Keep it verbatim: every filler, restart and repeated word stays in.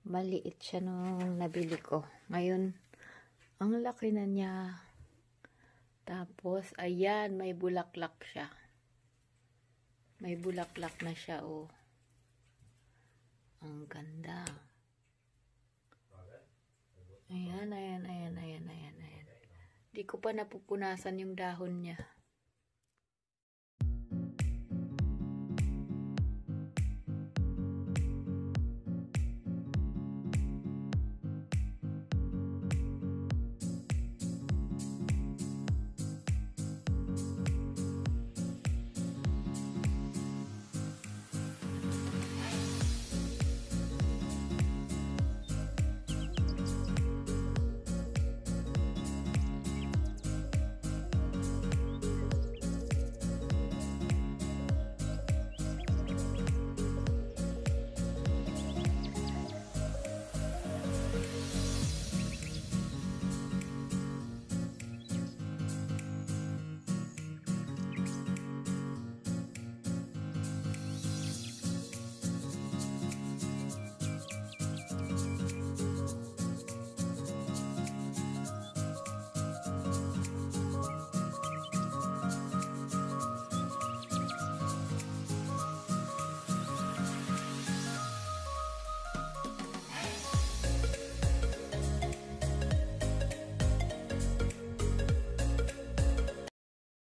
Maliit siya nung nabili ko. Ngayon, ang laki na niya. Tapos, ayan, may bulaklak siya. May bulaklak na siya, oh. Ang ganda. Ayan, ayan, ayan, ayan, ayan, ayan. Di ko pa napupunasan yung dahon niya.